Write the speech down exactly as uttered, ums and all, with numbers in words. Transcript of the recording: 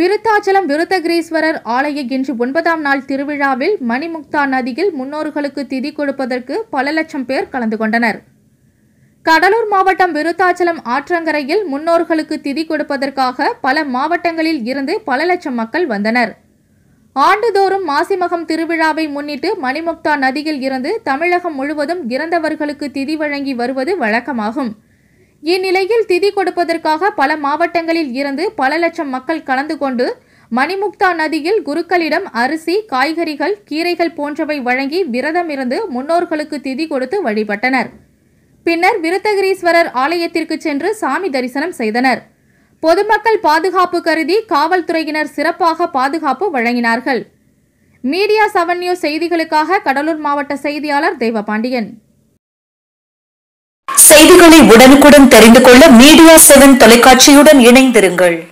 விருத்தாச்சலம் விருத்தகிரீஸ்வரர் ஆலய இன்று ஒன்பதாம் நாள் திருவிழாவில் மணிமுக்தா நதியில் முன்னோர்களுக்கு திதி கொடுப்பதற்கு பல லட்சம் பேர் கலந்து கொண்டனர். கடலூர் மாவட்டம் விருத்தாச்சலம் ஆற்றங்கரையில் முன்னோர்களுக்கு திதி கொடுப்பதற்காக பல மாவட்டங்களில் இருந்து பல லட்சம் மக்கள் வந்தனர். ஆண்டுதோறும் மாசிமகம் திருவிழாவை முன்னிட்டு மணிமுக்தா நதியில் இருந்து தமிழகம் முழுவதும் இறந்தவர்களுக்கு திதி வழங்கி வருவது வழக்கமாகும். இந்நிலையில் திதி கொடுப்பதற்காக பல மாவட்டங்களில் இருந்து பல லட்சம் மக்கள் கலந்து கொண்டு மணிமுக்தா நதியில் குருக்களிடம் அரிசி, காய்கறிகள், கீரைகள் போன்றவை வழங்கி விரதமிருந்து முன்னோர்களுக்கு திதி கொடுத்து வழிபட்டனர். பின்னர் விருத்தகிரீஸ்வரர் ஆலயத்திற்கு சென்று சாமி தரிசனம் செய்தனர். பொதுமக்கள் பாதுகாப்பு கருதி காவல்துறையினர் சிறப்பாக பாதுகாப்பு வழங்கினார்கள். மீடியா செவன் நியூஸ் செய்திகளுக்காக கடலூர் மாவட்ட செய்தியாளர் தேவபாண்டியன். செய்திகளை உடனுக்குடன் தெரிந்து கொள்ள மீடியா செவன் தொலைக்காட்சியுடன் இணைந்திருங்கள்.